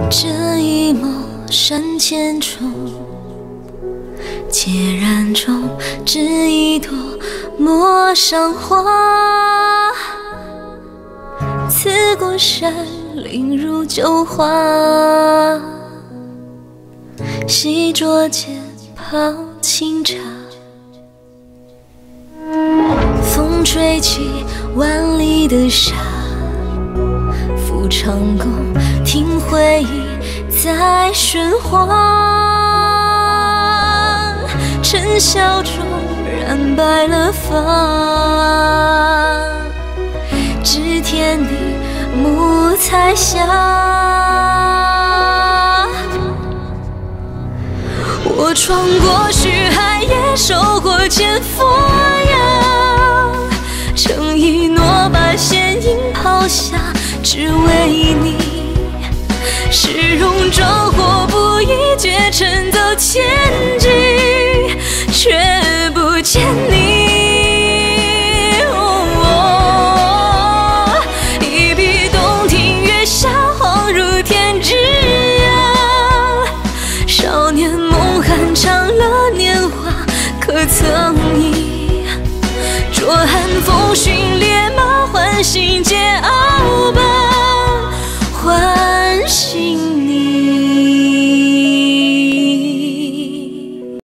这一抹山间中，孑然中只一朵陌上花。刺过山林如旧画，细酌间泡清茶。风吹起万里的沙，抚长弓，听回忆在喧哗。尘嚣中染白了发，知天地暮彩霞。我闯过虚海，也受过千佛呀，乘一诺把仙影抛下，只为你。是容舟或不亦，绝尘走千里。